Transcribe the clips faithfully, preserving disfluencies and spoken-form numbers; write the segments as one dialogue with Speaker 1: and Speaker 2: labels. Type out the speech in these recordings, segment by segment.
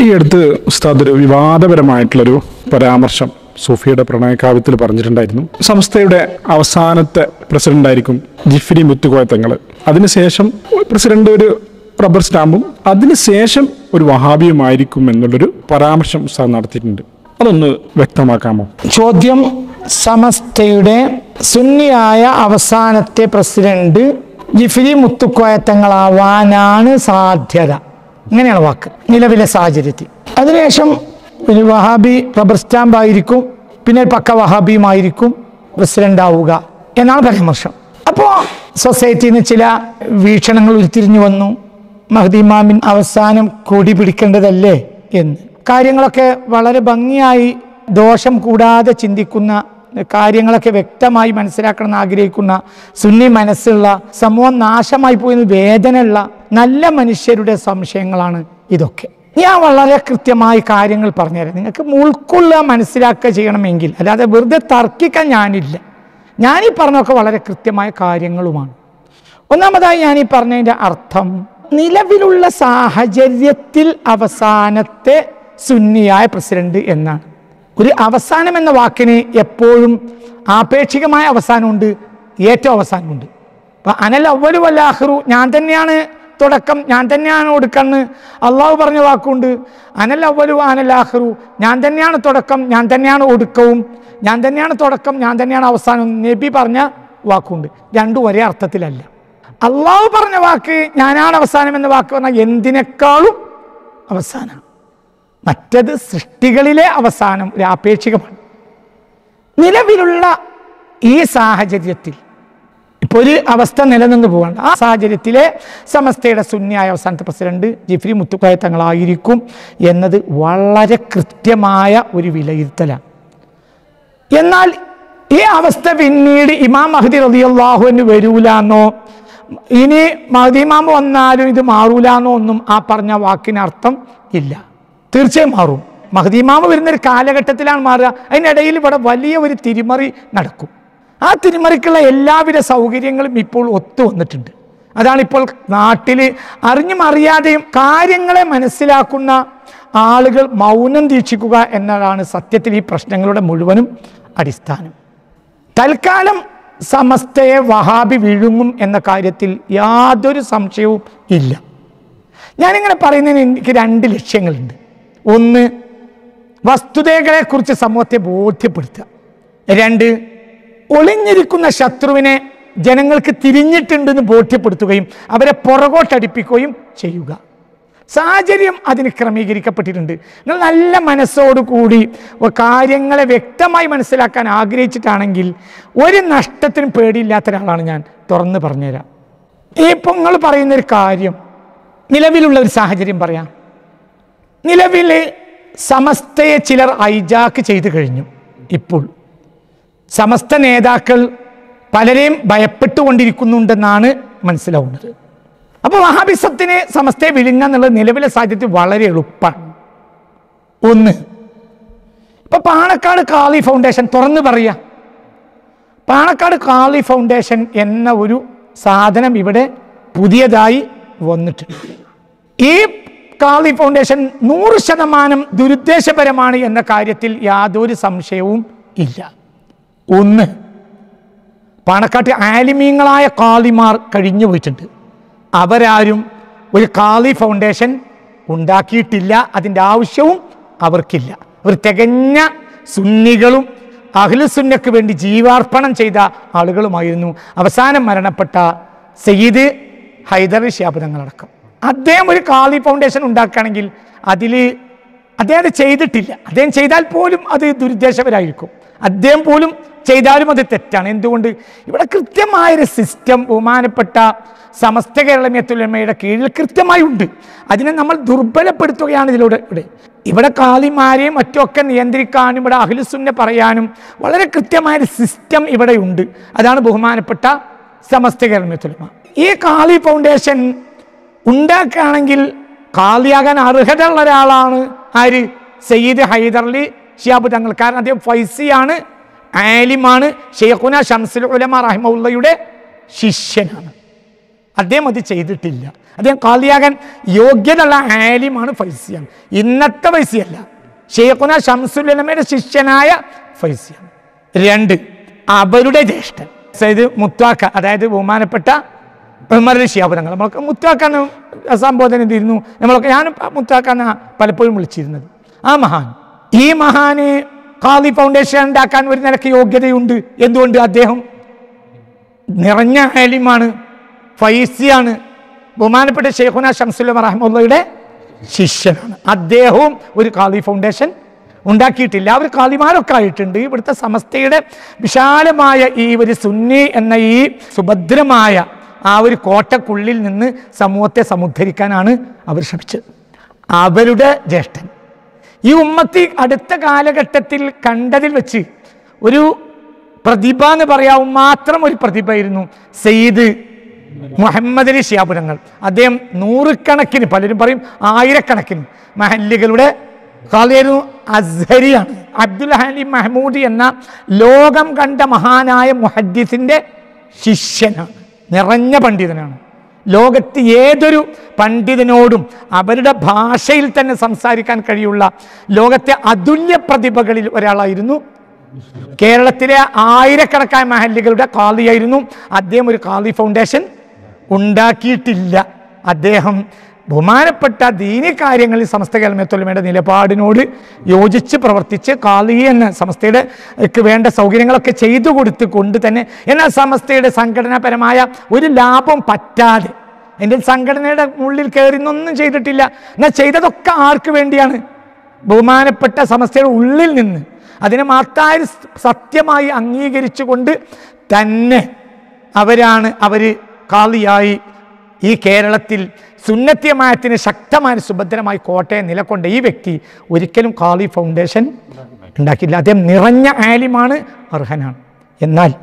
Speaker 1: ഈ അടുത്ത് ഉസ്താദ് ഒരു വിവാദപരമായിട്ടുള്ളൊരു പരാമർശം സൂഫിയുടെ പ്രണയകാവ്യത്തിൽ പറഞ്ഞിട്ടുണ്ടായിരുന്നു. സംസ്ഥയുടെ അവസാനത്തെ പ്രസിഡന്റായിരിക്കും ജിഫ്രി മുത്തുക്കോയ തങ്ങൾ. അതിനുശേഷം പ്രസിഡന്റ് ഒരു റബ്ബർ സ്റ്റാമ്പും അതിനുശേഷം ഒരു വഹാബിയുമായിരിക്കും എന്നുള്ളൊരു പരാമർശം ഉസ്താദ് നടത്തിയിട്ടുണ്ട്. അതൊന്ന് വ്യക്തമാക്കാമോ?
Speaker 2: ചോദ്യം: സമസ്തയുടെ സുന്നിയായ അവസാനത്തെ പ്രസിഡന്റ് ജിഫ്രി മുത്തുക്കോയ തങ്ങളാവാനാണ് സാധ്യത. ഇങ്ങനെയാണ് വാക്ക് നിലവിലെ സാഹചര്യത്തിൽ. അതിനുശേഷം ഒരു വഹാബി റബ്ബർ സ്റ്റാമ്പ് ആയിരിക്കും, പിന്നെ പക്ക വഹാബിയുമായിരിക്കും പ്രസിഡന്റ് ആവുക എന്നാണ് പരാമർശം. അപ്പോൾ സൊസൈറ്റിയിൽ നിന്ന് ചില വീക്ഷണങ്ങൾ ഉരുത്തിരിഞ്ഞു വന്നു. മഹ്ദി ഇമാമിൻ അവസാനം കൊടി പിടിക്കേണ്ടതല്ലേ എന്ന്. കാര്യങ്ങളൊക്കെ വളരെ ഭംഗിയായി ദോഷം കൂടാതെ ചിന്തിക്കുന്ന, കാര്യങ്ങളൊക്കെ വ്യക്തമായി മനസ്സിലാക്കണമെന്ന് ആഗ്രഹിക്കുന്ന, സുന്നി മനസ്സുള്ള, സമൂഹം നാശമായി പോയെന്ന് വേദനയുള്ള നല്ല മനുഷ്യരുടെ സംശയങ്ങളാണ് ഇതൊക്കെ. ഞാൻ വളരെ കൃത്യമായി കാര്യങ്ങൾ പറഞ്ഞുതരാം. നിങ്ങൾക്ക് ഉൾക്കൊള്ളുക, മനസ്സിലാക്കുക ചെയ്യണമെങ്കിൽ, അല്ലാതെ വെറുതെ തർക്കിക്കാൻ ഞാനില്ല. ഞാനീ പറഞ്ഞൊക്കെ വളരെ കൃത്യമായ കാര്യങ്ങളുമാണ്. ഒന്നാമതായി ഞാനീ പറഞ്ഞതിൻ്റെ അർത്ഥം, നിലവിലുള്ള സാഹചര്യത്തിൽ അവസാനത്തെ സുന്നിയായ പ്രസിഡന്റ് എന്നാണ്. ഒരു അവസാനം എന്ന വാക്കിന് എപ്പോഴും ആപേക്ഷികമായ അവസാനമുണ്ട്, ഏറ്റവും അവസാനമുണ്ട്. അപ്പം അനൽ അവ്വലു വൽ ആഖിറു, ഞാൻ തന്നെയാണ് തുടക്കം, ഞാൻ തന്നെയാണ് ഒടുക്കന്ന് അള്ളാഹു പറഞ്ഞ വാക്കുണ്ട്. അനൽ അവ്വലു അനൽ ആഖിറു, ഞാൻ തന്നെയാണ് തുടക്കം, ഞാൻ തന്നെയാണ് ഒടുക്കവും, ഞാൻ തന്നെയാണ് തുടക്കം, ഞാൻ തന്നെയാണ് അവസാനം. നബി പറഞ്ഞ വാക്കുണ്ട്. രണ്ടും ഒരേ അർത്ഥത്തിലല്ല. അള്ളാഹു പറഞ്ഞ വാക്ക് ഞാനാണ് അവസാനം എന്ന വാക്ക് പറഞ്ഞാൽ എന്തിനേക്കാളും അവസാനമാണ്. മറ്റത് സൃഷ്ടികളിലെ അവസാനം ഒരു ആപേക്ഷികമാണ്. നിലവിലുള്ള ഈ സാഹചര്യത്തിൽ ഇപ്പോൾ ഒരു അവസ്ഥ നിലനിന്ന് പോകണ്ട. ആ സാഹചര്യത്തിലെ സമസ്തയുടെ സുന്നിയായ അവസാനത്തെ പ്രസിഡന്റ് ജിഫ്രി മുത്തുക്കോയ തങ്ങളായിരിക്കും എന്നത് വളരെ കൃത്യമായ ഒരു വിലയിരുത്തലാണ്. എന്നാൽ ഈ അവസ്ഥ പിന്നീട് ഇമാം മഹ്ദി റളിയല്ലാഹു അൻഹു വരൂലെന്നോ, ഇനി മഹ്ദി ഇമാം വന്നാലും ഇത് മാറൂലെന്നോ ഒന്നും ആ പറഞ്ഞ വാക്കിനർത്ഥം ഇല്ല. തീർച്ചയായും മാറും. മഹ്ദി ഇമാം വരുന്നൊരു കാലഘട്ടത്തിലാണ് മാറുക. അതിനിടയിൽ ഇവിടെ വലിയ ഒരു തിരിമറി നടക്കും. ആ തിരിമറിക്കുള്ള എല്ലാവിധ സൗകര്യങ്ങളും ഇപ്പോൾ ഒത്തു വന്നിട്ടുണ്ട്. അതാണ് ഇപ്പോൾ നാട്ടിൽ അറിഞ്ഞും അറിയാതെയും കാര്യങ്ങളെ മനസ്സിലാക്കുന്ന ആളുകൾ മൗനം ദീക്ഷിക്കുക എന്നതാണ് സത്യത്തിൽ ഈ പ്രശ്നങ്ങളുടെ മുഴുവനും അടിസ്ഥാനം. തൽക്കാലം സമസ്തയെ വഹാബി വിഴുങ്ങും എന്ന കാര്യത്തിൽ യാതൊരു സംശയവും ഇല്ല. ഞാനിങ്ങനെ പറയുന്നതിന് എനിക്ക് രണ്ട് ലക്ഷ്യങ്ങളുണ്ട്. ഒന്ന്, വസ്തുതകളെക്കുറിച്ച് സമൂഹത്തെ ബോധ്യപ്പെടുത്തുക. രണ്ട്, ഒളിഞ്ഞിരിക്കുന്ന ശത്രുവിനെ ജനങ്ങൾക്ക് തിരിഞ്ഞിട്ടുണ്ടെന്ന് ബോധ്യപ്പെടുത്തുകയും അവരെ പുറകോട്ടടിപ്പിക്കുകയും ചെയ്യുക. സാഹചര്യം അതിന് ക്രമീകരിക്കപ്പെട്ടിട്ടുണ്ട്. നിങ്ങൾ നല്ല മനസ്സോടുകൂടി കാര്യങ്ങളെ വ്യക്തമായി മനസ്സിലാക്കാൻ ആഗ്രഹിച്ചിട്ടാണെങ്കിൽ ഒരു നഷ്ടത്തിനും പേടിയില്ലാത്ത ഒരാളാണ് ഞാൻ. തുറന്ന് പറഞ്ഞുതരാം. ഇപ്പം നിങ്ങൾ പറയുന്നൊരു കാര്യം, നിലവിലുള്ള ഒരു സാഹചര്യം പറയാം. നിലവിൽ സമസ്തയെ ചിലർ ഹൈജാക്ക് ചെയ്തു കഴിഞ്ഞു. ഇപ്പോൾ സമസ്ത നേതാക്കൾ പലരെയും ഭയപ്പെട്ടുകൊണ്ടിരിക്കുന്നുണ്ടെന്നാണ് മനസ്സിലാവുന്നത്. അപ്പോൾ വഹാബിസത്തിന് സമസ്തയെ വിഴുങ്ങുക എന്നുള്ളത് നിലവിലെ സാഹചര്യത്തിൽ വളരെ എളുപ്പമാണ്. ഒന്ന്, ഇപ്പൊ പാണക്കാട് ഖാലി ഫൗണ്ടേഷൻ തുറന്നു പറയുക, പാണക്കാട് ഖാലി ഫൗണ്ടേഷൻ എന്ന ഒരു സാധനം ഇവിടെ പുതിയതായി വന്നിട്ടുണ്ട്. ഈ ഖാലി ഫൗണ്ടേഷൻ നൂറ് ശതമാനം ദുരുദ്ദേശപരമാണ് എന്ന കാര്യത്തിൽ യാതൊരു സംശയവും ഇല്ല. ഒന്ന്, പാണക്കാട്ട് ആലിമീങ്ങളായ ഖാലിമാർ കഴിഞ്ഞു പോയിട്ടുണ്ട്. അവരാരും ഒരു ഖാലി ഫൗണ്ടേഷൻ ഉണ്ടാക്കിയിട്ടില്ല, അതിൻ്റെ ആവശ്യവും അവർക്കില്ല. അവർ തികഞ്ഞ സുന്നികളും അഹ്ലുസുന്നക്ക് വേണ്ടി ജീവാർപ്പണം ചെയ്ത ആളുകളുമായിരുന്നു. അവസാനം മരണപ്പെട്ട സയ്യിദ് ഹൈദർ ശിഹാബ് തങ്ങളടക്കം. അദ്ദേഹം ഒരു ഖാലി ഫൗണ്ടേഷൻ ഉണ്ടാക്കുകയാണെങ്കിൽ അതിൽ അദ്ദേഹം ചെയ്തിട്ടില്ല. അദ്ദേഹം ചെയ്താൽ പോലും അത് ദുരുദ്ദേശപരമായിരിക്കും. അദ്ദേഹം പോലും ചെയ്താലും അത് തെറ്റാണ്. എന്തുകൊണ്ട്? ഇവിടെ കൃത്യമായൊരു സിസ്റ്റം ബഹുമാനപ്പെട്ട സമസ്ത കേരള ജംഇയ്യത്തുൽ ഉലമയുടെ കീഴിൽ കൃത്യമായി ഉണ്ട്. അതിനെ നമ്മൾ ദുർബലപ്പെടുത്തുകയാണ് ഇതിലൂടെ. ഇവിടെ ഇവിടെ ഖാലിമാരെയും മറ്റുമൊക്കെ നിയന്ത്രിക്കാനും ഇവിടെ അഹ്ലുസുന്ന പറയാനും വളരെ കൃത്യമായൊരു സിസ്റ്റം ഇവിടെ ഉണ്ട്. അതാണ് ബഹുമാനപ്പെട്ട സമസ്ത കേരള ജംഇയ്യത്തുൽ ഉലമ. ഈ ഖാലി ഫൗണ്ടേഷൻ ഉണ്ടാക്കുകയാണെങ്കിൽ ഖാലിയാകാൻ അർഹതയുള്ള ഒരാളാണ് ആര്? സയ്യിദ് ഹൈദർ അലി ശിഹാബ് തങ്ങൾ. കാരണം അദ്ദേഹം ഫൈസിയാണ്, ആലിമാണ്, ഷെയ്ഖുന ശംസുൽ ഉലമ റഹിമഹുള്ളയുടെ ശിഷ്യനാണ്. അദ്ദേഹം അത് ചെയ്തിട്ടില്ല. അദ്ദേഹം ഖാദിയാകാൻ യോഗ്യതയുള്ള ആലിമാണ് ഫൈസിയാണ്. ഇന്നത്തെ ഫൈസിയല്ല, ഷെയ്ഖുന ശംസുൽ ഉലമയുടെ ശിഷ്യനായ ഫൈസിയാണ്. രണ്ട്, അവരുടെ ജ്യേഷ്ഠൻ സയ്യിദ് മുത്വാക്ക, അതായത് ബഹുമാനപ്പെട്ട ഉമർ ശിഹാബ് തങ്ങൾ. നമ്മൾക്ക് മുത്വാക്കാന്ന് സംബോധന ചെയ്തിരുന്നു, നമ്മളൊക്കെ ഞാൻ മുത്വാക്കാന്ന പലപ്പോഴും വിളിച്ചിരുന്നത്. ആ മഹാൻ, ഈ മഹാന് ഖാദി ഫൗണ്ടേഷൻ ഉണ്ടാക്കാൻ ഒരു നിലയ്ക്ക് യോഗ്യതയുണ്ട്. എന്തുകൊണ്ട്? അദ്ദേഹം നിറഞ്ഞ ആലിമാണ്, ഫൈസിയാണ്, ബഹുമാനപ്പെട്ട ഷെയ്ഖുന ശംസുൽ ഉലമ റഹ്മത്തുള്ളാഹിയുടെ ശിഷ്യനാണ്. അദ്ദേഹവും ഒരു ഖാദി ഫൗണ്ടേഷൻ ഉണ്ടാക്കിയിട്ടില്ല. അവർ ഖാദിമാരൊക്കെ ആയിട്ടുണ്ട്. ഇവിടുത്തെ സമസ്തയുടെ വിശാലമായ ഈ ഒരു സുന്നി എന്ന ഈ സുഭദ്രമായ ആ ഒരു കോട്ടക്കുള്ളിൽ നിന്ന് സമൂഹത്തെ സമുദ്ധരിക്കാനാണ് അവർ ശ്രമിച്ചത്. അവരുടെ ജ്യേഷ്ഠൻ ഈ ഉമ്മത്തി അടുത്ത കാലഘട്ടത്തിൽ കണ്ടതിൽ വെച്ച് ഒരു പ്രതിഭ എന്ന് പറയാവും മാത്രം ഒരു പ്രതിഭയായിരുന്നു സയ്യിദ് മുഹമ്മദ് അലി ശിഹാബ് തങ്ങൾ. അദ്ദേഹം നൂറുകണക്കിന്, പലരും പറയും ആയിരക്കണക്കിന് മഹല്ലുകളുടെ ഖാദിയായിരുന്നു. അസ്ഹരിയാണ്. അബ്ദുൽ ഹലീം മഹ്മൂദി എന്ന ലോകം കണ്ട മഹാനായ മുഹദ്ദിസിന്റെ ശിഷ്യനാണ്. നിറഞ്ഞ പണ്ഡിതനാണ്. ലോകത്ത് ഏതൊരു പണ്ഡിതനോടും അവരുടെ ഭാഷയിൽ തന്നെ സംസാരിക്കാൻ കഴിയുള്ള ലോകത്തെ അതുല്യ പ്രതിഭകളിൽ ഒരാളായിരുന്നു. കേരളത്തിലെ ആയിരക്കണക്കായ മഹല്ലുകളുടെ ഖാദിയായിരുന്നു അദ്ദേഹം. ഒരു ഖാദി ഫൗണ്ടേഷൻ ഉണ്ടാക്കിയിട്ടില്ല. അദ്ദേഹം ബഹുമാനപ്പെട്ട ദീനി കാര്യങ്ങളിൽ സമസ്ത കലിമത്തുൽ ഉലമയുടെ നിലപാടിനോട് യോജിച്ച് പ്രവർത്തിച്ച് ഖാദി എന്ന സമസ്തയുടെ വേണ്ട സൗകര്യങ്ങളൊക്കെ ചെയ്തു കൊടുത്ത് കൊണ്ട് തന്നെ, എന്നാൽ സമസ്തയുടെ സംഘടനാപരമായ ഒരു ലാഭം പറ്റാതെ, എൻ്റെ സംഘടനയുടെ ഉള്ളിൽ കയറിന്നൊന്നും ചെയ്തിട്ടില്ല. എന്നാൽ ചെയ്തതൊക്കെ ആർക്ക് വേണ്ടിയാണ്? ബഹുമാനപ്പെട്ട സമസ്തയുടെ ഉള്ളിൽ നിന്ന് അതിനെ മഹത്തായ സത്യമായി അംഗീകരിച്ചുകൊണ്ട് തന്നെ അവരാണ് അവർ ഖാദിയായി ഈ കേരളത്തിൽ സുന്നത്യമായത്തിന് ശക്തമായ സുഭദ്രമായി കോട്ടയം നിലകൊണ്ട ഈ വ്യക്തി ഒരിക്കലും ഖാദി ഫൗണ്ടേഷൻ ഉണ്ടാക്കിയില്ല. അദ്ദേഹം നിറഞ്ഞ ആലിമാണ്, അർഹനാണ്. എന്നാൽ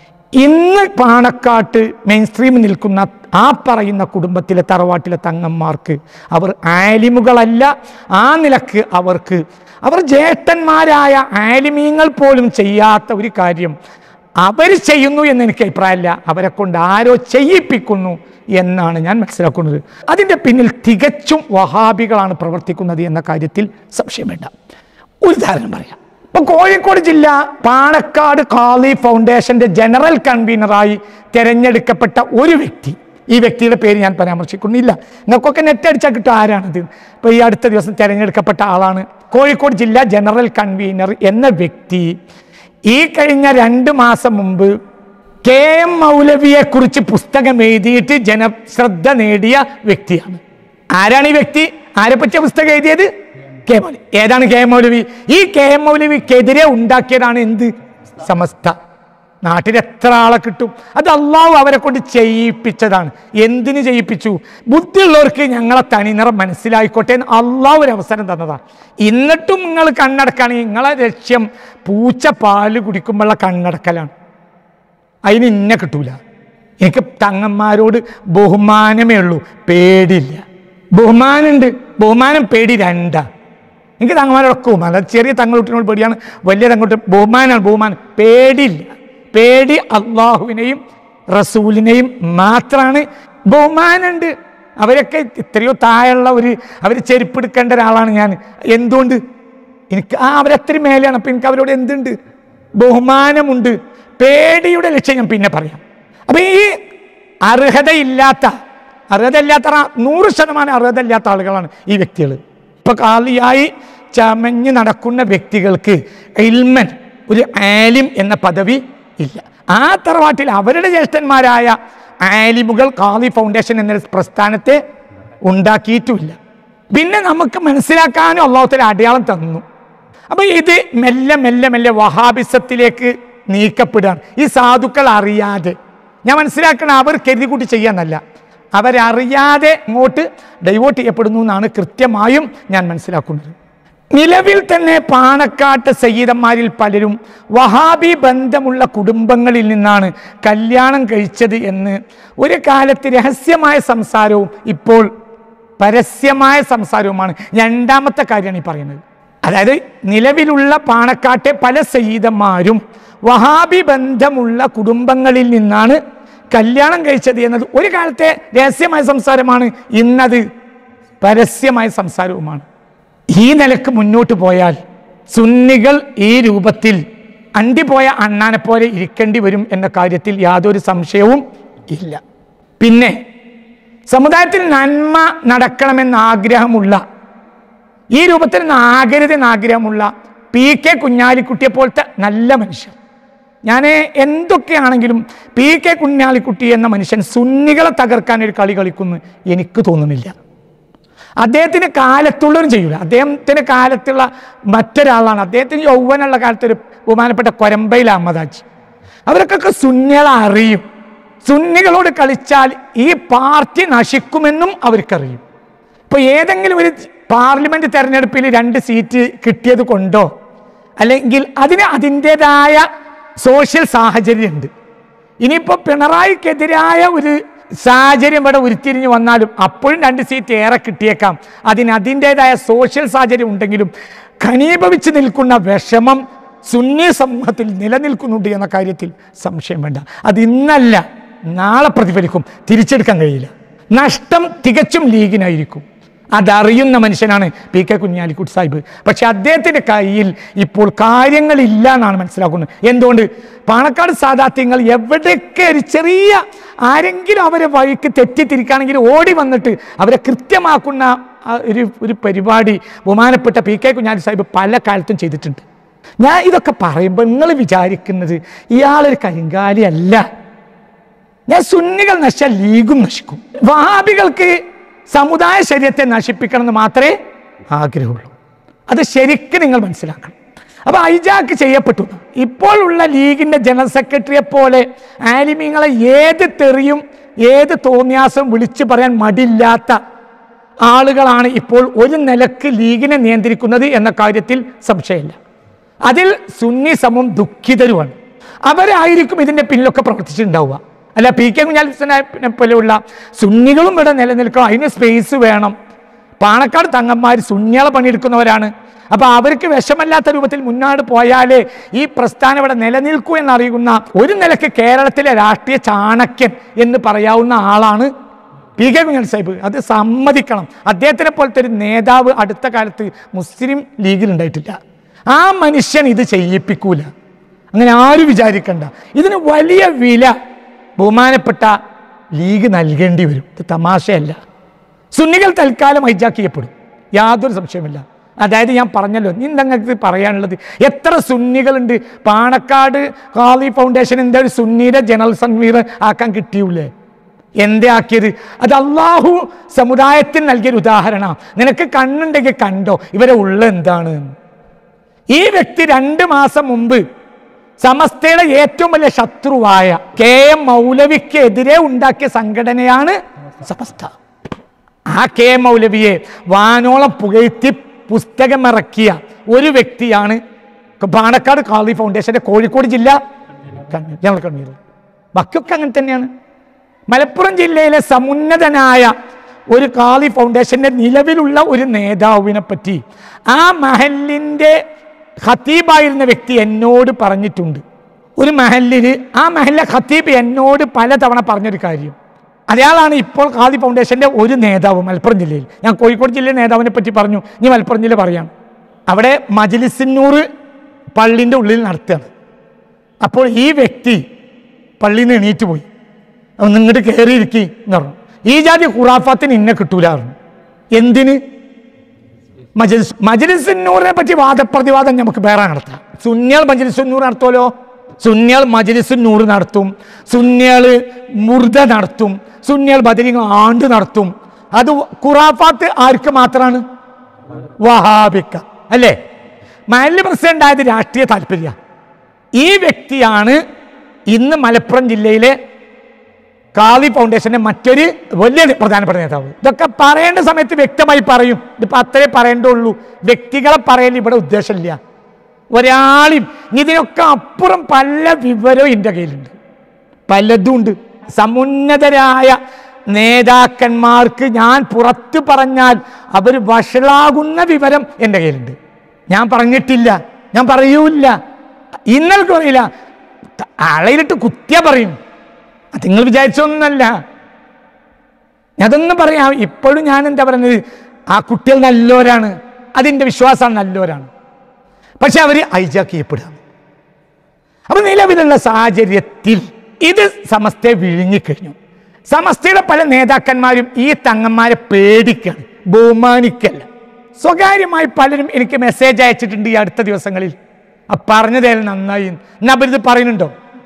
Speaker 2: ഇന്ന് പാണക്കാട്ട് മെയിൻ സ്ട്രീം നിൽക്കുന്ന ആ പറയുന്ന കുടുംബത്തിലെ തറവാട്ടിലെ തങ്ങന്മാർക്ക് അവർ ആലിമുകളല്ല. ആ നിലക്ക് അവർക്ക് അവർ ജ്യേഷ്ഠന്മാരായ ആലിമീങ്ങൾ പോലും ചെയ്യാത്ത ഒരു കാര്യം അവർ ചെയ്യുന്നു എന്ന് എനിക്ക് അഭിപ്രായമില്ല. അവരെ കൊണ്ട് ആരോ ചെയ്യിപ്പിക്കുന്നു എന്നാണ് ഞാൻ മനസ്സിലാക്കുന്നത്. അതിൻ്റെ പിന്നിൽ തികച്ചും വഹാബികളാണ് പ്രവർത്തിക്കുന്നത് എന്ന കാര്യത്തിൽ സംശയം വേണ്ട. ഒരു ഉദാഹരണം പറയാം. ഇപ്പം കോഴിക്കോട് ജില്ല പാണക്കാട് ഖാദി ഫൗണ്ടേഷന്റെ ജനറൽ കൺവീനറായി തിരഞ്ഞെടുക്കപ്പെട്ട ഒരു വ്യക്തി, ഈ വ്യക്തിയുടെ പേര് ഞാൻ പരാമർശിക്കുന്നില്ല, നിങ്ങൾക്കൊക്കെ നെറ്റ് അടിച്ചാൽ കിട്ടും ആരാണത്. ഇപ്പോൾ ഈ അടുത്ത ദിവസം തിരഞ്ഞെടുക്കപ്പെട്ട ആളാണ്. കോഴിക്കോട് ജില്ലാ ജനറൽ കൺവീനർ എന്ന വ്യക്തി ഈ കഴിഞ്ഞ രണ്ട് മാസം മുമ്പ് കെ എം മൗലവിയെ കുറിച്ച് പുസ്തകം എഴുതിയിട്ട് ജനശ്രദ്ധ നേടിയ വ്യക്തിയാണ്. ആരാണ് ഈ വ്യക്തി? ആരെ പറ്റിയ പുസ്തകം എഴുതിയത്? കെ മൗലവി. ഏതാണ് കെ എം മൗലവി? ഈ കെ എം മൗലവിക്കെതിരെ ഉണ്ടാക്കിയതാണ് എന്ത്? സമസ്ത. നാട്ടിൽ എത്ര ആളെ കിട്ടും? അത് അള്ളാഹു അവരെ കൊണ്ട് ചെയ്യിപ്പിച്ചതാണ്. എന്തിന് ചെയ്യിപ്പിച്ചു? ബുദ്ധിയുള്ളവർക്ക് ഞങ്ങളെ തനിനിറം മനസ്സിലായിക്കോട്ടെ എന്ന് അള്ളാഹു ഒരു അവസരം തന്നതാണ്. എന്നിട്ടും നിങ്ങൾ കണ്ണടക്കുകയാണെങ്കിൽ നിങ്ങളെ ലക്ഷ്യം പൂച്ച പാല് കുടിക്കുമ്പോഴുള്ള കണ്ണടക്കലാണ്. അതിന് ഇന്നെ കിട്ടൂല. എനിക്ക് തങ്ങന്മാരോട് ബഹുമാനമേ ഉള്ളൂ, പേടിയില്ല. ബഹുമാനമുണ്ട്, ബഹുമാനം പേടി രണ്ടാ. എനിക്ക് തങ്ങന്മാരോടൊക്കെ ബഹുമാനം. ചെറിയ തങ്ങളുട്ടിനോട് പേടിയാണ്, വലിയ തങ്ങോട്ട് ബഹുമാനമാണ്. ബഹുമാനം, പേടിയില്ല. പേടി അള്ളാഹുവിനെയും റസൂലിനെയും മാത്രമാണ്. ബഹുമാനമുണ്ട്. അവരൊക്കെ എത്രയോ താഴെയുള്ള ഒരു അവർ ചെരുപ്പെടുക്കേണ്ട ഒരാളാണ് ഞാൻ. എന്തുകൊണ്ട്? എനിക്ക് ആ അവരത്രയും മേലെയാണ്. അപ്പം എനിക്ക് അവരോട് എന്തുണ്ട്? ബഹുമാനമുണ്ട്. പേടിയുടെ ലക്ഷ്യം ഞാൻ പിന്നെ പറയാം. അപ്പം ഈ അർഹതയില്ലാത്ത അർഹതയില്ലാത്ത നൂറ് ശതമാനം അർഹതയില്ലാത്ത ആളുകളാണ് ഈ വ്യക്തികൾ. ഇപ്പം ഖാദിയായി ചമഞ്ഞ് നടക്കുന്ന വ്യക്തികൾക്ക് ഇൽമൻ, ഒരു ആലിം എന്ന പദവി ഇല്ല. ആ തറവാട്ടിൽ അവരുടെ ജ്യേഷ്ഠന്മാരായ ആലിമുകൾ ഖാദി ഫൗണ്ടേഷൻ എന്ന പ്രസ്ഥാനത്തെ ഉണ്ടാക്കിയിട്ടുമില്ല. പിന്നെ നമുക്ക് മനസ്സിലാക്കാനും അള്ളാഹുവിന്റെ അടയാളം തന്നു. അപ്പം ഇത് മെല്ലെ മെല്ലെ മെല്ലെ വഹാബിസത്തിലേക്ക് നീക്കപ്പെടുകയാണ്. ഈ സാധുക്കൾ അറിയാതെ, ഞാൻ മനസ്സിലാക്കണം, അവർ കരുതി കൂട്ടി ചെയ്യാന്നല്ല, അവരറിയാതെ ഇങ്ങോട്ട് ഡൈവേർട്ട് ചെയ്യപ്പെടുന്നു എന്നാണ് കൃത്യമായും ഞാൻ മനസ്സിലാക്കുന്നത്. നിലവിൽ തന്നെ പാണക്കാട്ട് സയ്യിദന്മാരിൽ പലരും വഹാബി ബന്ധമുള്ള കുടുംബങ്ങളിൽ നിന്നാണ് കല്യാണം കഴിച്ചത് എന്ന് ഒരു കാലത്ത് രഹസ്യമായ സംസാരവും ഇപ്പോൾ പരസ്യമായ സംസാരവുമാണ്. രണ്ടാമത്തെ കാര്യമാണ് ഈ പറയുന്നത്. അതായത് നിലവിലുള്ള പാണക്കാട്ടെ പല സയ്യിദന്മാരും വഹാബി ബന്ധമുള്ള കുടുംബങ്ങളിൽ നിന്നാണ് കല്യാണം കഴിച്ചത് എന്നത് ഒരു കാലത്തെ രഹസ്യമായ സംസാരമാണ്, ഇന്നത് പരസ്യമായ സംസാരവുമാണ്. ഈ നിലക്ക് മുന്നോട്ട് പോയാൽ സുന്നികൾ ഈ രൂപത്തിൽ അണ്ടിപ്പോയ അണ്ണാനെ പോലെ ഇരിക്കേണ്ടി വരും എന്ന കാര്യത്തിൽ യാതൊരു സംശയവും ഇല്ല. പിന്നെ സമുദായത്തിൽ നന്മ നടക്കണമെന്ന് ആഗ്രഹമുള്ള, ഈ രൂപത്തിൽ ആകരുതെന്ന് ആഗ്രഹമുള്ള പി കെ കുഞ്ഞാലിക്കുട്ടിയെ പോലത്തെ നല്ല മനുഷ്യൻ, ഞാൻ എന്തൊക്കെയാണെങ്കിലും പി കെ കുഞ്ഞാലിക്കുട്ടി എന്ന മനുഷ്യൻ സുന്നികളെ തകർക്കാൻ ഒരു കളി കളിക്കുന്നു എനിക്ക് തോന്നുന്നില്ല. അദ്ദേഹത്തിന് കാലത്തുള്ളവരും ചെയ്യൂല. അദ്ദേഹത്തിന്റെ കാലത്തുള്ള മറ്റൊരാളാണ്, അദ്ദേഹത്തിന് യൗവനുള്ള കാലത്തൊരു ബഹുമാനപ്പെട്ട കൊരമ്പയിൽ അഹമ്മദാജി. അവരൊക്കെ സുന്നികളെ അറിയും. സുന്നികളോട് കളിച്ചാൽ ഈ പാർട്ടി നശിക്കുമെന്നും അവർക്കറിയും. ഇപ്പോൾ ഏതെങ്കിലും ഒരു പാർലമെന്റ് തെരഞ്ഞെടുപ്പിൽ രണ്ട് സീറ്റ് കിട്ടിയത് കൊണ്ടോ അല്ലെങ്കിൽ അതിന് അതിൻ്റെതായ സോഷ്യൽ സാഹചര്യമുണ്ട്. ഇനിയിപ്പോൾ പിണറായിക്കെതിരായ ഒരു സാഹചര്യം ഇവിടെ ഉരുത്തിരിഞ്ഞു വന്നാലും അപ്പോഴും രണ്ട് സീറ്റ് ഏറെ കിട്ടിയേക്കാം. അതിന് അതിൻ്റെതായ സോഷ്യൽ സാഹചര്യം ഉണ്ടെങ്കിലും ഘനീഭവിച്ച് നിൽക്കുന്ന വിഷമം സുന്നി സമൂഹത്തിൽ നിലനിൽക്കുന്നുണ്ട് എന്ന കാര്യത്തിൽ സംശയം വേണ്ട. അത് ഇന്നല്ല നാളെ പ്രതിഫലിക്കും, തിരിച്ചെടുക്കാൻ കഴിയില്ല. നഷ്ടം തികച്ചും ലീഗിനായിരിക്കും. അതറിയുന്ന മനുഷ്യനാണ് പി കെ കുഞ്ഞാലിക്കുട്ടി സാഹിബ്. പക്ഷെ അദ്ദേഹത്തിൻ്റെ കയ്യിൽ ഇപ്പോൾ കാര്യങ്ങളില്ല എന്നാണ് മനസ്സിലാക്കുന്നത്. എന്തുകൊണ്ട്? പാണക്കാട് സാദാത്യങ്ങൾ എവിടെയൊക്കെ ഒരു ചെറിയ ആരെങ്കിലും അവരെ വഴിക്ക് തെറ്റിത്തിരിക്കുകയാണെങ്കിൽ ഓടി വന്നിട്ട് അവരെ കൃത്യമാക്കുന്ന ഒരു ഒരു പരിപാടി ബഹുമാനപ്പെട്ട പി കെ കുഞ്ഞാലി സാഹിബ് പല കാലത്തും ചെയ്തിട്ടുണ്ട്. ഞാൻ ഇതൊക്കെ പറയുമ്പോൾ നിങ്ങൾ വിചാരിക്കുന്നത് ഇയാളൊരു കരിങ്കാലി അല്ല. ഞാൻ സുന്നികൾ നശിച്ചാൽ ലീഗും നശിക്കും. വഹാബികൾക്ക് സമുദായ ശരീരത്തെ നശിപ്പിക്കണം എന്ന് മാത്രമേ ആഗ്രഹമുള്ളൂ. അത് ശരിക്കും നിങ്ങൾ മനസ്സിലാക്കണം. അപ്പോൾ ഹൈജാക്ക് ചെയ്യപ്പെട്ടു. ഇപ്പോഴുള്ള ലീഗിൻ്റെ ജനറൽ സെക്രട്ടറിയെ പോലെ ആലിമീങ്ങളെ ഏത് തെറിയും ഏത് തോന്നിയാസവും വിളിച്ചു പറയാൻ മടിയില്ലാത്ത ആളുകളാണ് ഇപ്പോൾ ഒരു നിലക്ക് ലീഗിനെ നിയന്ത്രിക്കുന്നത് എന്ന കാര്യത്തിൽ സംശയമില്ല. അതിൽ സുന്നി സമൂഹം ദുഃഖിതരുമാണ്. അവരായിരിക്കും ഇതിൻ്റെ പിന്നിലൊക്കെ പ്രവർത്തിച്ചിട്ടുണ്ടാവുക. അല്ല, പി കെ കുഞ്ഞാലിനെ പോലെയുള്ള സുന്നികളും ഇവിടെ നിലനിൽക്കണം, അതിന് സ്പേസ് വേണം. പാണക്കാട് തങ്ങന്മാർ സുന്നികളെ പണിയെടുക്കുന്നവരാണ്. അപ്പോൾ അവർക്ക് വിഷമല്ലാത്ത രൂപത്തിൽ മുന്നോട്ട് പോയാലേ ഈ പ്രസ്ഥാനം ഇവിടെ നിലനിൽക്കൂ എന്നറിയുന്ന ഒരു നിലയ്ക്ക് കേരളത്തിലെ രാഷ്ട്രീയ ചാണക്യൻ എന്ന് പറയാവുന്ന ആളാണ് പി കെ കുഞ്ഞാലി സാഹിബ്. അത് സമ്മതിക്കണം. അദ്ദേഹത്തിനെ പോലത്തെ ഒരു നേതാവ് അടുത്ത കാലത്ത് മുസ്ലിം ലീഗിൽ ഉണ്ടായിട്ടില്ല. ആ മനുഷ്യൻ ഇത് ചെയ്യിപ്പിക്കൂല, അങ്ങനെ ആരും വിചാരിക്കണ്ട. ഇതിന് വലിയ വില ബഹുമാനപ്പെട്ട ലീഗ് നൽകേണ്ടി വരും. ഇത് തമാശയല്ല. സുന്നികൾ തൽക്കാലം ഹൈജാക്ക് ചെയ്യപ്പെടും, യാതൊരു സംശയമില്ല. അതായത് ഞാൻ പറഞ്ഞല്ലോ, ഇനി നിങ്ങൾക്ക് പറയാനുള്ളത് എത്ര സുന്നികളുണ്ട്. പാണക്കാട് ഖാദി ഫൗണ്ടേഷനിൻ്റെ ഒരു സുന്നിയുടെ ജനറൽ സൺവീർ ആക്കാൻ കിട്ടിയൂലേ? എന്തേ ആക്കിയത്? അത് അള്ളാഹു സമുദായത്തിന് നൽകിയൊരു ഉദാഹരണം. നിനക്ക് കണ്ണുണ്ടെങ്കിൽ കണ്ടോ ഇവരെ ഉള്ള എന്താണ്. ഈ വ്യക്തി രണ്ട് മാസം മുമ്പ് സമസ്തയുടെ ഏറ്റവും വലിയ ശത്രുവായ കെ എം മൗലവിക്കെതിരെ ഉണ്ടാക്കിയ സംഘടനയാണ് സമസ്ത. ആ കെ എം മൗലവിയെ വാനോളം പുകഴ്ത്തി പുസ്തകമിറക്കിയ ഒരു വ്യക്തിയാണ് പാണക്കാട് ഖാദി ഫൗണ്ടേഷന്റെ കോഴിക്കോട് ജില്ല ജനറൽ കൺവീനർ. ബാക്കിയൊക്കെ അങ്ങനെ തന്നെയാണ്. മലപ്പുറം ജില്ലയിലെ സമുന്നതനായ ഒരു ഖാദി ഫൗണ്ടേഷന്റെ നിലവിലുള്ള ഒരു നേതാവിനെ പറ്റി ആ മഹലിൻ്റെ ഖത്തീബായിരുന്ന വ്യക്തി എന്നോട് പറഞ്ഞിട്ടുണ്ട്. ഒരു മഹലിൽ ആ മഹലിലെ ഖത്തീബ് എന്നോട് പലതവണ പറഞ്ഞൊരു കാര്യം, അയാളാണ് ഇപ്പോൾ ഖാദി ഫൗണ്ടേഷൻ്റെ ഒരു നേതാവ് മലപ്പുറം ജില്ലയിൽ. ഞാൻ കോഴിക്കോട് ജില്ലയിലെ നേതാവിനെ പറ്റി പറഞ്ഞു, ഇനി മലപ്പുറം ജില്ല പറയാം. അവിടെ മജ്ലിസുന്നൂർ പള്ളിൻ്റെ ഉള്ളിൽ നടത്തുകയാണ്. അപ്പോൾ ഈ വ്യക്തി പള്ളിയിൽ നിന്ന് എണീറ്റ് പോയി. അവൻ നിങ്ങോട്ട് കയറിയിരിക്കി എന്ന് പറഞ്ഞു. ഈ ജാതി ഖുറാഫാത്തിന് ഇന്നെ കിട്ടൂലായിരുന്നു. എന്തിന്? മജ്ലിസ് മജ്ലിസുന്നൂറിനെ പറ്റി വാദപ്രതിവാദം നമുക്ക് വേറെ നടത്താം. സുന്നികൾ മജ്ലിസുന്നൂർ നടത്തുമല്ലോ. സുന്നികൾ മജ്ലിസുന്നൂർ നടത്തും, സുന്നികൾ മുർദ നടത്തും, സുന്നികൾ ബദരിങ്ങൾ ആണ്ട് നടത്തും. അത് ഖുറാഫാത്ത് ആർക്ക് മാത്രമാണ്? വഹാബിക്ക അല്ലേ? മഹല്ല് പ്രസിഡന്റ് ആയത് രാഷ്ട്രീയ താല്പര്യ. ഈ വ്യക്തിയാണ് ഇന്ന് മലപ്പുറം ജില്ലയിലെ ഖാദി ഫൗണ്ടേഷന്റെ മറ്റൊരു വലിയ പ്രധാനപ്പെട്ട നേതാവ്. ഇതൊക്കെ പറയേണ്ട സമയത്ത് വ്യക്തമായി പറയും. ഇതിപ്പോൾ അത്രേ പറയേണ്ടുള്ളൂ. വ്യക്തികളെ പറയൽ ഇവിടെ ഉദ്ദേശമില്ല. ഒരാളും ഇതിനൊക്കെ അപ്പുറം പല വിവരവും എൻ്റെ കയ്യിലുണ്ട്, പലതും ഉണ്ട്. സമുന്നതരായ നേതാക്കന്മാർക്ക് ഞാൻ പുറത്ത് പറഞ്ഞാൽ അവർ വഷളാകുന്ന വിവരം എൻ്റെ കയ്യിലുണ്ട്. ഞാൻ പറഞ്ഞിട്ടില്ല, ഞാൻ പറയൂല്ല, ഇന്നൽക്കും അറിയില്ല. അളയിലിട്ട് കുത്തിയ പറയും. അത് നിങ്ങൾ വിചാരിച്ചൊന്നല്ല. അതൊന്നും പറയാം. ഇപ്പോഴും ഞാൻ എന്താ പറയുന്നത്, ആ കുട്ടികൾ നല്ലവരാണ്, അതിൻ്റെ വിശ്വാസമാണ്, നല്ലവരാണ്. പക്ഷെ അവർ ഹൈജാക്ക് ചെയ്യപ്പെടുക. അപ്പൊ നിലവിലുള്ള സാഹചര്യത്തിൽ ഇത് സമസ്തയെ വിഴുങ്ങിക്കഴിഞ്ഞു. സമസ്തയുടെ പല നേതാക്കന്മാരും ഈ തങ്ങന്മാരെ പേടിക്കാണ്, ബഹുമാനിക്കല്ല. സ്വകാര്യമായി പലരും എനിക്ക് മെസ്സേജ് അയച്ചിട്ടുണ്ട് ഈ അടുത്ത ദിവസങ്ങളിൽ. ആ പറഞ്ഞതേലും നന്നായി എന്നവരിത് പറയുന്നുണ്ടോ?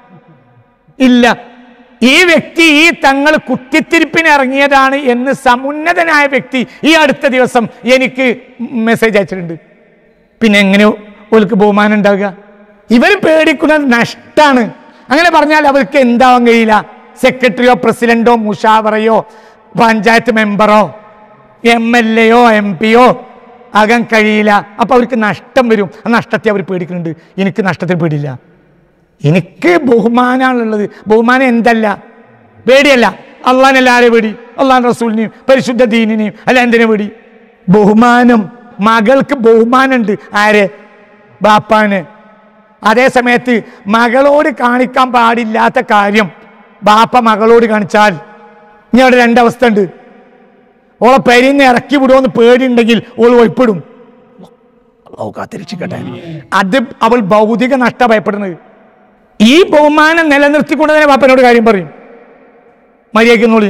Speaker 2: ഇല്ല. ഈ വ്യക്തി ഈ തങ്ങൾ കുത്തിത്തിരിപ്പിന് ഇറങ്ങിയതാണ് എന്ന് സമുന്നതനായ വ്യക്തി ഈ അടുത്ത ദിവസം എനിക്ക് മെസ്സേജ് അയച്ചിട്ടുണ്ട്. പിന്നെ എങ്ങനെ ഓൾക്ക് ബഹുമാനം ഉണ്ടാവുക? ഇവർ പേടിക്കുന്നത് നഷ്ടമാണ്. അങ്ങനെ പറഞ്ഞാൽ അവർക്ക് എന്താവാൻ കഴിയില്ല. സെക്രട്ടറിയോ പ്രസിഡന്റോ മുഷാവറയോ പഞ്ചായത്ത് മെമ്പറോ എം എൽ എയോ എം പിയോ ആകാൻ കഴിയില്ല. അപ്പൊ അവർക്ക് നഷ്ടം വരും. ആ നഷ്ടത്തെ അവർ പേടിക്കുന്നുണ്ട്. എനിക്ക് നഷ്ടത്തിൽ പേടിയില്ല. എനിക്ക് ബഹുമാനാണുള്ളത്. ബഹുമാനം എന്തല്ല, പേടിയല്ല. അള്ളാഹ്നല്ല ആരെ പേടി? അള്ളാഹ് റസൂലിനെയും പരിശുദ്ധ ദീനിനെയും അല്ല. എന്തിനു പേടി? ബഹുമാനം. മകൾക്ക് ബഹുമാനമുണ്ട്. ആരെ? ബാപ്പാന്. അതേ സമയത്ത് മകളോട് കാണിക്കാൻ പാടില്ലാത്ത കാര്യം ബാപ്പ മകളോട് കാണിച്ചാൽ ഇനി അവിടെ രണ്ടവസ്ഥ ഉണ്ട്. ഓളെ പെരിന്ന് ഇറക്കി വിടുമെന്ന് പേടിയുണ്ടെങ്കിൽ ഓൾ ഒഴിപ്പെടും. കാത്തിരിച്ചിക്കട്ടെ. അത് അവൾ ഭൗതിക നഷ്ട ഭയപ്പെടുന്നത്. ഈ ബഹുമാനം നിലനിർത്തിക്കൊണ്ട് തന്നെ ബാപ്പനോട് കാര്യം പറയും. മര്യാദയ്ക്ക്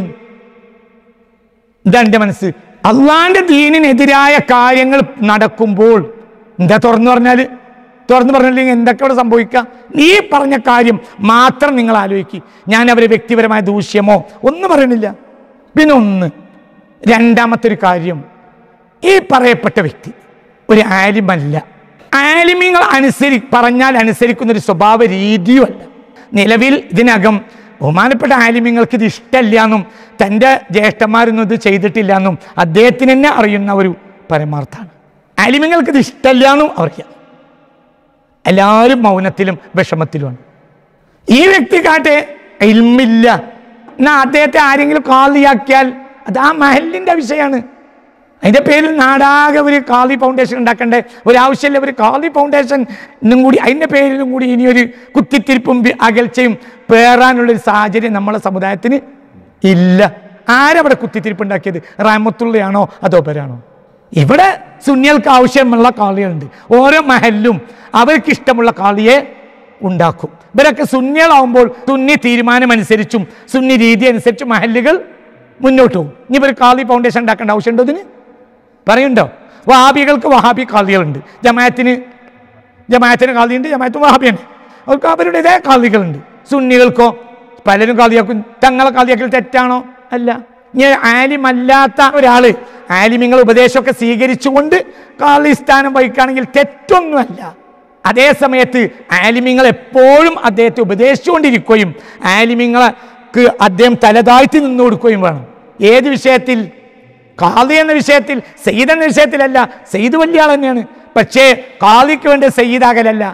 Speaker 2: ഇതാ എൻ്റെ മനസ്സ്. അള്ളാന്റെ ദീനിനെതിരായ കാര്യങ്ങൾ നടക്കുമ്പോൾ എന്താ തുറന്നു പറഞ്ഞാൽ തുറന്നു പറഞ്ഞില്ലെങ്കിൽ എന്തൊക്കെ അവിടെ സംഭവിക്കാം? ഈ പറഞ്ഞ കാര്യം മാത്രം നിങ്ങൾ ആലോചിക്കുക. ഞാൻ അവരെ വ്യക്തിപരമായ ദൂഷ്യമോ ഒന്നും പറയണില്ല. പിന്നെ ഒന്ന് രണ്ടാമത്തെ ഒരു കാര്യം, ഈ പറയപ്പെട്ട വ്യക്തി ഒരു ആലിമല്ല. ആലിമ്യങ്ങൾ അനുസരി പറഞ്ഞാൽ അനുസരിക്കുന്ന ഒരു സ്വഭാവ രീതിയുമല്ല. നിലവിൽ ഇതിനകം ബഹുമാനപ്പെട്ട ആലിമ്യങ്ങൾക്ക് ഇത് ഇഷ്ടമല്ല എന്നും തൻ്റെ ജ്യേഷ്ഠന്മാരൊന്നും ഇത് ചെയ്തിട്ടില്ല എന്നും അദ്ദേഹത്തിന് തന്നെ അറിയുന്ന ഒരു പരമാർത്ഥാണ്. ആലിമ്യങ്ങൾക്ക് ഇത് ഇഷ്ടമല്ല എന്നും അറിയാം. എല്ലാവരും മൗനത്തിലും വിഷമത്തിലുമാണ്. ഈ വ്യക്തി കാട്ടെ ഇൽമില്ല എന്നാ അദ്ദേഹത്തെ ആരെങ്കിലും കാളിയാക്കിയാൽ അത് ആ മഹലിൻ്റെ വിഷയമാണ്. അതിൻ്റെ പേരിൽ നാടാകെ ഒരു കാളി ഫൗണ്ടേഷൻ ഉണ്ടാക്കേണ്ട ഒരാവശ്യമില്ല. ഒരു കാളി ഫൗണ്ടേഷൻ ഇന്നും കൂടി അതിൻ്റെ പേരിലും കൂടി ഇനിയൊരു കുത്തിത്തിരിപ്പും അകൽച്ചയും പേറാനുള്ളൊരു സാഹചര്യം നമ്മളെ സമുദായത്തിന് ഇല്ല. ആരവിടെ കുത്തിത്തിരിപ്പ് ഉണ്ടാക്കിയത്? റഹ്മത്തുള്ളയാണോ അതോ പേരാണോ? ഇവിടെ സുന്നികൾക്ക് ആവശ്യമുള്ള കാളികളുണ്ട്. ഓരോ മഹലിലും അവർക്ക് ഇഷ്ടമുള്ള കാളിയെ ഉണ്ടാക്കും. ഇവരൊക്കെ സുന്നികളാവുമ്പോൾ സുന്നി തീരുമാനം അനുസരിച്ചും സുന്നി രീതി അനുസരിച്ചും മഹല്ലുകൾ മുന്നോട്ട് പോകും. ഇനി ഇവർ കാളി ഫൗണ്ടേഷൻ ഉണ്ടാക്കേണ്ട ആവശ്യമുണ്ടോ? ഇതിന് പറയുന്നുണ്ടോ? വഹാബികൾക്ക് വഹാബി കാളികളുണ്ട്, ജമാഅത്തിന് ജമാഅത്തിന് കാളിയുണ്ട്, ജമാഅത്ത് വഹാബിയാണ്. അവർക്ക് അവരുടേതായ കാളികളുണ്ട്. സുന്നികൾക്കോ പലരും കാളിയാക്കും. തങ്ങളെ കാളിയാക്കൽ തെറ്റാണോ? അല്ല. ഇനി ആലിമല്ലാത്ത ഒരാള് ആലിമിങ്ങൾ ഉപദേശമൊക്കെ സ്വീകരിച്ചുകൊണ്ട് കാളി സ്ഥാനം വഹിക്കുകയാണെങ്കിൽ തെറ്റൊന്നുമല്ല. അതേ സമയത്ത് ആലിമിങ്ങൾ എപ്പോഴും അദ്ദേഹത്തെ ഉപദേശിച്ചുകൊണ്ടിരിക്കുകയും ആലിമിങ്ങൾക്ക് അദ്ദേഹം തലതാഴ്ത്തി നിന്നു കൊടുക്കുകയും വേണം. ഏത് വിഷയത്തിൽ? കാളി എന്ന വിഷയത്തിൽ, സയ്യിദ് എന്ന വിഷയത്തിലല്ല. സയ്യിദ് വലിയ ആൾ തന്നെയാണ്. പക്ഷേ കാളിക്ക് വേണ്ട സയ്യിദാകലല്ല,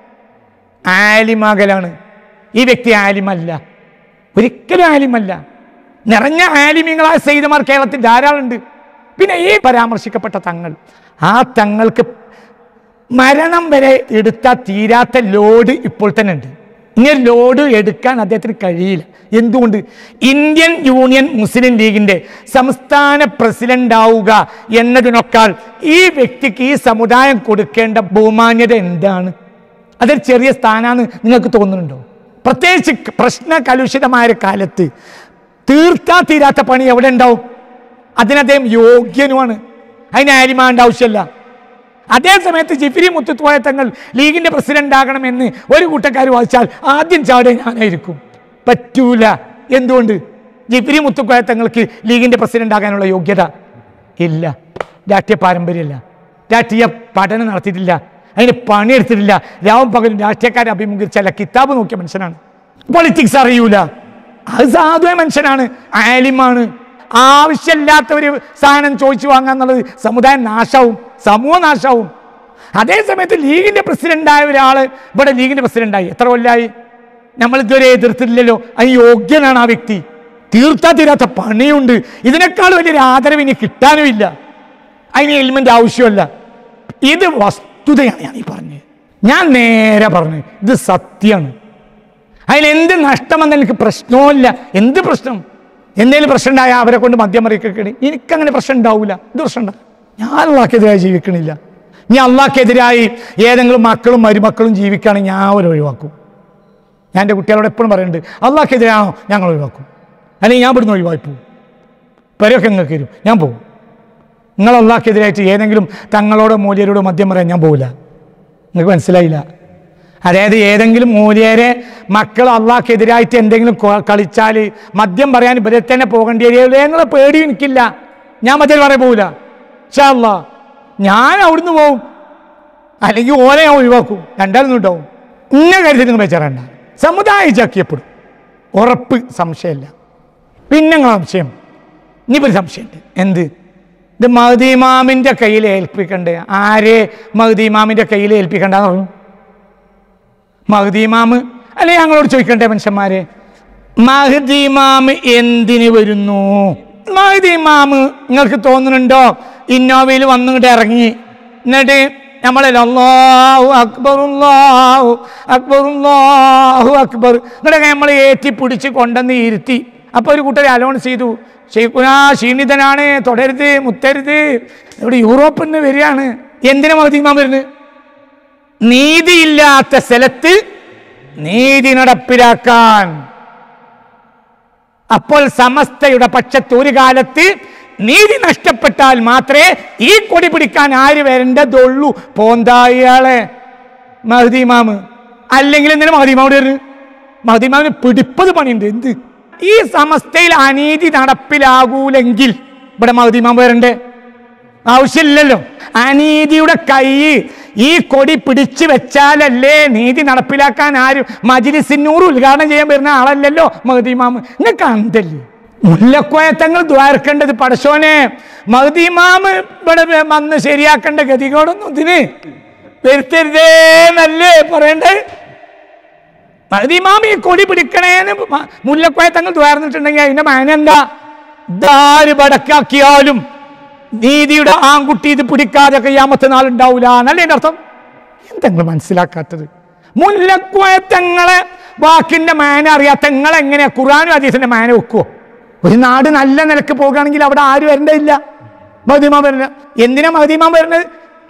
Speaker 2: ആലിമാകലാണ്. ഈ വ്യക്തി ആലിമല്ല, ഒരിക്കലും ആലിമല്ല. നിറഞ്ഞ ആലിമ്യങ്ങളായ സയ്യിദുമാർ കേരളത്തിൽ ധാരാളമുണ്ട്. പിന്നെ ഈ പരാമർശിക്കപ്പെട്ട തങ്ങൾ, ആ തങ്ങൾക്ക് മരണം വരെ എടുത്താൽ തീരാത്ത ലോഡ് ഇപ്പോൾ തന്നെ ഉണ്ട്. ഇങ്ങനെ ലോഡ് എടുക്കാൻ അദ്ദേഹത്തിന് കഴിയില്ല. എന്തുകൊണ്ട്? ഇന്ത്യൻ യൂണിയൻ മുസ്ലിം ലീഗിന്റെ സംസ്ഥാന പ്രസിഡന്റ് ആവുക എന്നതിനൊക്കാൾ ഈ വ്യക്തിക്ക് ഈ സമുദായം കൊടുക്കേണ്ട ബഹുമാന്യത എന്താണ്? അതൊരു ചെറിയ സ്ഥാനമാണ് നിങ്ങൾക്ക് തോന്നുന്നുണ്ടോ? പ്രത്യേകിച്ച് പ്രശ്ന കലുഷിതമായ കാലത്ത് തീർത്താ തീരാത്ത പണി എവിടെ ഉണ്ടാവും? അതിന് അദ്ദേഹം യോഗ്യനുമാണ്. അതിന് ആലിമാണ്ട ആവശ്യമല്ല. അതേ സമയത്ത് ജിഫ്രി മുത്തുക്കോയ തങ്ങൾ ലീഗിന്റെ പ്രസിഡന്റ് ആകണമെന്ന് ഒരു കൂട്ടക്കാർ വായിച്ചാൽ ആദ്യം ചാടേ ഞാനായിരിക്കും. പറ്റൂല. എന്തുകൊണ്ട്? ജിഫ്രി മുത്തുക്കോയ തങ്ങൾക്ക് ലീഗിന്റെ പ്രസിഡന്റ് ആകാനുള്ള യോഗ്യത ഇല്ല. രാഷ്ട്രീയ പാരമ്പര്യമില്ല, രാഷ്ട്രീയ പഠനം നടത്തിയിട്ടില്ല, അതിന് പണിയെടുത്തിട്ടില്ല. രാവും പകലും രാഷ്ട്രീയക്കാരെ അഭിമുഖീകരിച്ചല്ല, കിതാബ് നോക്കിയ മനുഷ്യനാണ്. പൊളിറ്റിക്സ് അറിയൂല. അത് സാധുവായ മനുഷ്യനാണ്, ആലിമാണ്. ആവശ്യമില്ലാത്ത ഒരു സാധനം ചോദിച്ചു വാങ്ങാന്നുള്ളത് സമുദായം നാശാവും, സമൂഹ നാശാവും. അതേ സമയത്ത് ലീഗിന്റെ പ്രസിഡന്റായ ഒരാള് ഇവിടെ ലീഗിന്റെ പ്രസിഡന്റായി എത്ര കൊല്ലായി? നമ്മൾ ഇതുവരെ എതിർത്തില്ലല്ലോ. അത് യോഗ്യനാണ് ആ വ്യക്തി. തീർത്താ തീരാത്ത പണിയുണ്ട്. ഇതിനേക്കാൾ വലിയൊരു ആദരവ് ഇനി കിട്ടാനും ഇല്ല. അതിന് എലിമെന്റ് ആവശ്യമല്ല. ഇത് വസ്തുതയാണ് ഞാൻ ഈ പറഞ്ഞത്. ഞാൻ നേരെ പറഞ്ഞു, ഇത് സത്യമാണ്. അതിലെന്ത് നഷ്ടമെന്ന് എനിക്ക് പ്രശ്നവുമില്ല. എന്ത് പ്രശ്നം? എന്തെങ്കിലും പ്രശ്നം ഉണ്ടായാൽ അവരെ കൊണ്ട് മദ്യം മറിക്കണി. എനിക്കങ്ങനെ പ്രശ്നം ഉണ്ടാവില്ല. എന്ത് പ്രശ്നം ഉണ്ടാകും? ഞാൻ അള്ളാഹ്ക്കെതിരായി ജീവിക്കണില്ല. ഇനി അള്ളാഹ്ക്കെതിരായി ഏതെങ്കിലും മക്കളും മരുമക്കളും ജീവിക്കുകയാണെങ്കിൽ ഞാൻ അവരെ ഒഴിവാക്കും. ഞാൻ എൻ്റെ കുട്ടികളോട് എപ്പോഴും പറയുന്നുണ്ട്, അള്ളാഹ്ക്കെതിരാണോ ഞങ്ങൾ ഒഴിവാക്കും, അല്ലെങ്കിൽ ഞാൻ ഇവിടുന്ന് ഒഴിവായി പോകും. പെരയൊക്കെ നിങ്ങൾക്ക് തരും, ഞാൻ പോകും. നിങ്ങൾ അള്ളാഹ്ക്കെതിരായിട്ട് ഏതെങ്കിലും തങ്ങളോടോ മൂല്യരോടോ മദ്യം പറയാൻ ഞാൻ പോകില്ല. നിങ്ങൾക്ക് മനസ്സിലായില്ല? അതായത് ഏതെങ്കിലും മൂല്യരെ മക്കൾ അള്ളാഹ്ക്കെതിരായിട്ട് എന്തെങ്കിലും കളിച്ചാൽ മദ്യം പറയാൻ ഇവരെ തന്നെ പോകേണ്ടി വരിക. ഞങ്ങളെ പേടി എനിക്കില്ല, ഞാൻ മദ്യം പറയാൻ പോകില്ല. ഇൻഷാ അല്ലാഹ് ഞാൻ അവിടുന്ന് പോവും, അല്ലെങ്കിൽ ഓനെ ഞാൻ ഒഴിവാക്കും. രണ്ടാമതൊന്നും ഉണ്ടാവും. ഇന്ന കാര്യത്തിൽ നിങ്ങൾ വെച്ചാറണ്ട, സമുദായ ചാക്കിയപ്പെടും, ഉറപ്പ്, സംശയമില്ല. പിന്നെ നിങ്ങളെ സംശയം, ഇനിയിപ്പോൾ ഒരു സംശയമുണ്ട്. എന്ത്? ഇത് മഹ്ദി ഇമാമിൻ്റെ കയ്യിൽ ഏൽപ്പിക്കണ്ടേ? ആരെ മഹ്ദി ഇമാമിൻ്റെ കയ്യിൽ ഏൽപ്പിക്കണ്ടെന്ന് പറഞ്ഞു? മഹ്ദി ഇമാമ് അല്ലെ ഞങ്ങളോട് ചോദിക്കണ്ടേ മനുഷ്യന്മാരെ? മഹ്ദി ഇമാമ് എന്തിന് വരുന്നു? മഹ്ദി ഇമാമ് നിങ്ങൾക്ക് തോന്നുന്നുണ്ടോ ഇന്നോവയിൽ വന്നിട്ട് ഇറങ്ങി എന്നിട്ട് നമ്മളല്ല അല്ലാഹു അക്ബർ അല്ലാഹു അക്ബർ അല്ലാഹു അക്ബർ എന്നിട്ടൊക്കെ നമ്മൾ ഏറ്റി പിടിച്ച് കൊണ്ടുവന്ന് ഇരുത്തി. അപ്പോൾ ഒരു കൂട്ടർ അലോൺസ് ചെയ്തു, ഷെയ്ഖുനാ ക്ഷീണിതനാണ്, തുടരുത്, മുത്തരുത്. ഇവിടെ യൂറോപ്പിൽ നിന്ന് വരികയാണ്. എന്തിനാ മഹ്ദി ഇമാം വരുന്നത്? നീതിയില്ലാത്ത സ്ഥലത്ത് നീതി നടപ്പിലാക്കാൻ. അപ്പോൾ സമസ്തയുടെ പക്ഷത്ത് ഒരു കാലത്ത് നീതി നഷ്ടപ്പെട്ടാൽ മാത്രമേ ഈ കൊടി പിടിക്കാൻ ആര് വരേണ്ടതുള്ളൂ? പോന്തായിയാളെ മഹ്ദി ഇമാമ്. അല്ലെങ്കിൽ എന്തിനാ മഹ്ദി ഇമാം വരുന്നത്? മഹ്ദി ഇമാമിന് പിടിപ്പത് പണിയുണ്ട്. എന്ത്? ഈ സമസ്തയിൽ അനീതി നടപ്പിലാകൂലെങ്കിൽ ഇവിടെ മഹ്ദി ഇമാം വരണ്ടേ? ആവശ്യമില്ലല്ലോ. അനീതിയുടെ കൈ ഈ കൊടി പിടിച്ചു വെച്ചാലല്ലേ നീതി നടപ്പിലാക്കാൻ ആരും മജ്‌ലിസിന്നൂറ് ഉദ്ഘാടനം ചെയ്യാൻ വരുന്ന ആളല്ലല്ലോ മഹ്ദി ഇമാം. നിങ്ങൾക്ക് അന്തല്ലേ? മുല്ലക്കോയത്തങ്ങൾ ദ്വാരക്കേണ്ടത് പടശോനെ മഹ്ദി ഇമാം ഇവിടെ വന്ന് ശരിയാക്കേണ്ട ഗതികോടൊന്നും ഇതിന് വരുത്തരുതേ എന്നല്ലേ പറയണ്ടേ? മഹ്ദി ഇമാം ഈ കൊടി പിടിക്കണേന്ന് മുല്ലക്കോയത്തങ്ങൾ ദ്വാരന്നിട്ടുണ്ടെങ്കിൽ അതിന്റെ മാനെന്താ? ഇതാര് വടക്കാക്കിയാലും നീതിയുടെ ആൺകുട്ടി ഇത് പിടിക്കാതെ ഖിയാമത്ത് നാളുണ്ടാവൂല എന്നല്ലേ എൻ്റെ അർത്ഥം? എന്തെങ്കിലും മനസ്സിലാക്കാത്തത്? മുല്ലക്കോയത്തങ്ങളെ വാക്കിന്റെ മാന അറിയാത്ത നിങ്ങൾ എങ്ങനെയാ ഖുർആനും ഹദീസിന്റെ മാന വെക്കുവോ? ഒരു നാട് നല്ല നിലക്ക് പോകുകയാണെങ്കിൽ അവിടെ ആരും വരേണ്ടതില്ല, മഹ്ദി ഇമാം വരണ. എന്തിനാ മഹ്ദി ഇമാം വരുന്നത്?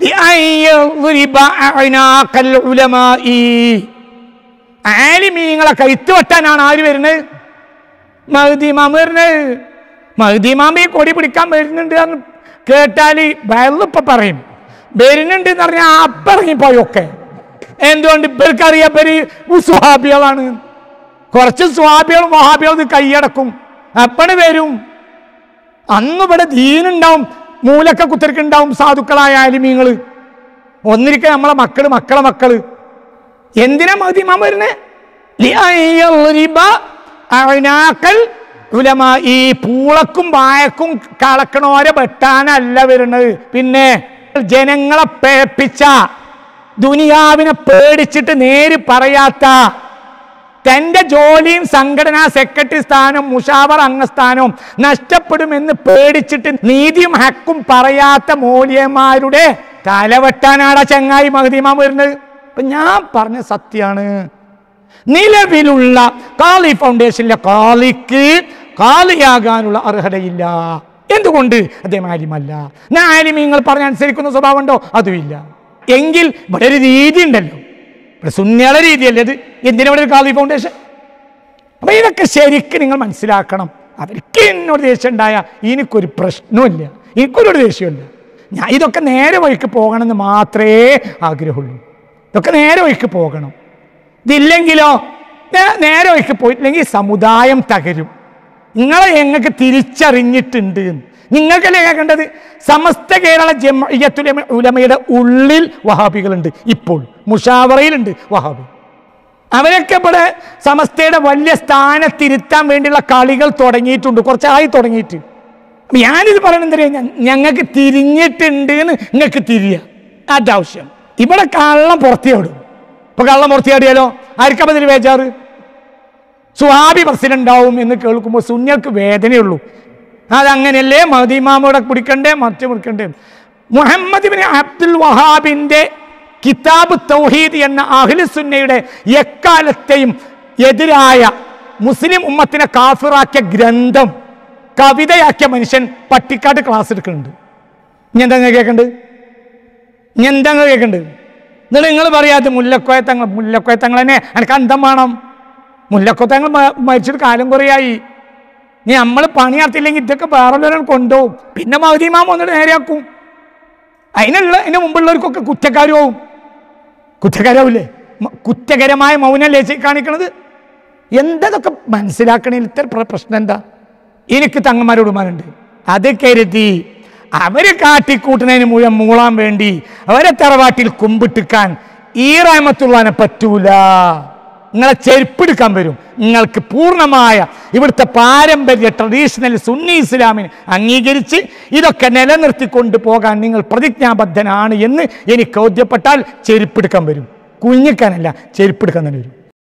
Speaker 2: ആലിമീങ്ങളെ കൈത്ത് വെട്ടാനാണ് ആര് വരുന്നത്? മഹ്ദി ഇമാം വരുന്നത്. മഹ്ദി ഇമാം ഈ കൊടി പിടിക്കാൻ വരുന്നുണ്ട് എന്ന് കേട്ടാൽ വെള്ളിപ്പ പറയും, വരുന്നുണ്ട് എന്ന് പറഞ്ഞാൽ അപ്പിറങ്ങിപ്പോയൊക്കെ. എന്തുകൊണ്ട്? ഇവർക്കറിയാം ഇവര് സുഹാബികളാണ്. കുറച്ച് സുഹാബികളും വഹാബികളും ഇത് കൈയടക്കും, അപ്പണ് വരും. അന്ന് ഇവിടെ ദീനുണ്ടാവും, മൂലക്ക കുത്തിരിക്കുണ്ടാവും സാധുക്കളായ ആലിമീങ്ങൾ. ഒന്നിരിക്കെ നമ്മളെ മക്കള് മക്കളെ മക്കള്. എന്തിനാ മഹ്ദി ഇമാം വരുന്നേ? ഈ പൂളക്കും വായക്കും കളക്കണോരെ വെട്ടാനല്ല വരുന്നത്. പിന്നെ ജനങ്ങളെ പേപ്പിച്ച, ദുനിയാവിനെ പേടിച്ചിട്ട് നേര് പറയാത്ത, തൻ്റെ ജോലിയും സംഘടനാ സെക്രട്ടറി സ്ഥാനവും മുഷാവർ അംഗസ്ഥാനവും നഷ്ടപ്പെടുമെന്ന് പേടിച്ചിട്ട് നീതിയും ഹക്കും പറയാത്ത മൂല്യന്മാരുടെ തലവെട്ടാനാണ് ചങ്ങായി മഹ്ദി ഇമാം വരുന്നത്. അപ്പൊ ഞാൻ പറഞ്ഞ സത്യമാണ്. നിലവിലുള്ള കാളി ഫൗണ്ടേഷനിലെ കാളിക്ക് കാളിയാകാനുള്ള അർഹതയില്ല. എന്തുകൊണ്ട്? അദ്ദേഹം ആലിമല്ല. ഞാൻ ആലിമീങ്ങൾ പറഞ്ഞ അനുസരിക്കുന്ന സ്വഭാവം ഉണ്ടോ? അതുമില്ല. എങ്കിൽ ഇവിടെ ഒരു രീതി ഉണ്ടല്ലോ, ഇവിടെ സുന്നിയുടെ രീതിയല്ലേ അത്? എന്തിനാ ഇവിടെ ഒരു കാളി ഫൗണ്ടേഷൻ? അപ്പൊ ഇതൊക്കെ ശരിക്കും നിങ്ങൾ മനസ്സിലാക്കണം. അവർക്ക് എന്നോട് ദേഷ്യം ഉണ്ടായ എനിക്കൊരു പ്രശ്നമില്ല, എനിക്കൊരു ദേഷ്യമില്ല. ഞാൻ ഇതൊക്കെ നേരെ വഴിക്ക് പോകണമെന്ന് മാത്രമേ ആഗ്രഹമുള്ളൂ. ഇതൊക്കെ നേരെ വഴിക്ക് പോകണം. ഇതില്ലെങ്കിലോ, നേരെ വഴിക്ക് പോയിട്ടില്ലെങ്കിൽ സമുദായം തകരും. നിങ്ങളെ ഞങ്ങൾക്ക് തിരിച്ചറിഞ്ഞിട്ടുണ്ട്. നിങ്ങൾക്കല്ലേ കേൾക്കേണ്ടത്? സമസ്ത കേരള ജംഇയ്യത്തുൽ ഉലമയുടെ ഉള്ളിൽ വഹാബികളുണ്ട്. ഇപ്പോൾ മുഷാവറയിലുണ്ട് വഹാബി. അവരൊക്കെ ഇവിടെ സമസ്തയുടെ വലിയ സ്ഥാനത്തിരുത്താൻ വേണ്ടിയുള്ള കളികൾ തുടങ്ങിയിട്ടുണ്ട്, കുറച്ചായി തുടങ്ങിയിട്ട്. ഞാനിത് പറയണെന്തറിയാം, ഞങ്ങൾക്ക് തിരിഞ്ഞിട്ടുണ്ട് എന്ന് നിങ്ങൾക്ക് തിരിയുക അതാവശ്യം. ഇവിടെ കള്ളം പുറത്തിയാടും. ഇപ്പൊ കള്ളം പുറത്തിയാടിയാലോ ആർക്കപ്പം ഇതിൽ ബേജാറ്? സുഹാബി പ്രസിഡന്റാവും എന്ന് കേൾക്കുമ്പോൾ സുന്നികൾക്ക് വേദനയുള്ളൂ. അതങ്ങനെയല്ലേ? മഹ്ദി ഇമാമോടെ പിടിക്കണ്ടേ, മറ്റു പിടിക്കണ്ടേ? മുഹമ്മദ് ഇബ്നു അബ്ദുൽ വഹാബിന്റെ കിതാബ് തൗഹീദ് എന്ന അഹ്ലു സുന്നയുടെ എക്കാലത്തെയും എതിരായ മുസ്ലിം ഉമ്മത്തിനെ കാഫിറാക്കിയ ഗ്രന്ഥം കവിതയാക്കിയ മനുഷ്യൻ പട്ടിക്കാട് ക്ലാസ് എടുക്കുന്നുണ്ട്. ഇനി എന്താ കേൾക്കണ്ട്? ഇനി എന്താ കേൾക്കണ്ട്? എന്നിട്ട് നിങ്ങൾ പറയാതെ മുല്ലക്കോയത്തങ്ങൾ മുല്ലക്കോയത്തങ്ങൾ തന്നെ എനിക്ക് അന്തം വേണം. മുല്ലക്കോയത്തങ്ങൾ മരിച്ചിട്ട് കാലം കുറയായി. ഇനി നമ്മൾ പണി നടത്തില്ലെങ്കിൽ ഇതൊക്കെ വേറെ കൊണ്ടുപോകും. പിന്നെ മൗദിമാം വന്നിട്ട് നേരെയാക്കും. അതിനുള്ള അതിൻ്റെ മുമ്പുള്ളവർക്കൊക്കെ കുറ്റക്കാരാവും. കുറ്റക്കാരാവില്ലേ? കുറ്റകരമായ മൗനല്ലേ കാണിക്കണത്? എന്തൊക്കെ മനസ്സിലാക്കണേ? ഇത്ര പ്രശ്നം എന്താ? എനിക്ക് തങ്ങന്മാരോട് മാനുണ്ട്. അത് കരുതി അവര് കാട്ടിക്കൂട്ടുന്നതിന് മുഴുവൻ മൂളാൻ വേണ്ടി അവരെ തറവാട്ടിൽ കുമ്പിട്ടിക്കാൻ ഈ റഹ്മത്തുള്ളാനെ പറ്റൂല. നിങ്ങളെ ചെരുപ്പെടുക്കാൻ വരും. നിങ്ങൾക്ക് പൂർണ്ണമായ ഇവിടുത്തെ പാരമ്പര്യ ട്രഡീഷണൽ സുന്നി ഇസ്ലാമിനെ അംഗീകരിച്ച് ഇതൊക്കെ നിലനിർത്തിക്കൊണ്ട് പോകാൻ നിങ്ങൾ പ്രതിജ്ഞാബദ്ധനാണ് എന്ന് എനിക്ക് ബോധ്യപ്പെട്ടാൽ ചെരുപ്പെടുക്കാൻ വരും. കുഞ്ഞിക്കാനല്ല, ചെരുപ്പെടുക്കാൻ തന്നെ വരും.